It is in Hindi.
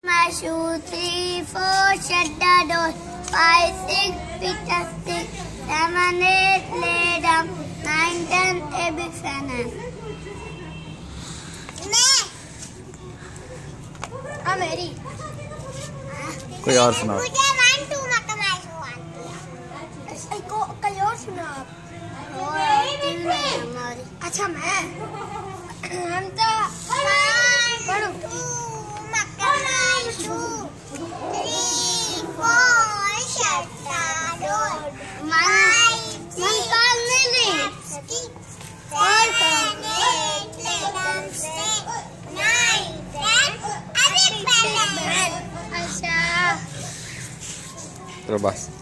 My shoe 3, 4, shut the door. 5, 6, pick a stick. 7, 8, lay down. 9, 10, a big fan. मेरी कोई और सुनाओ। मुझे 1 2 कोई और सुनाओ। अच्छा मैं हम तो 1 2 तो बस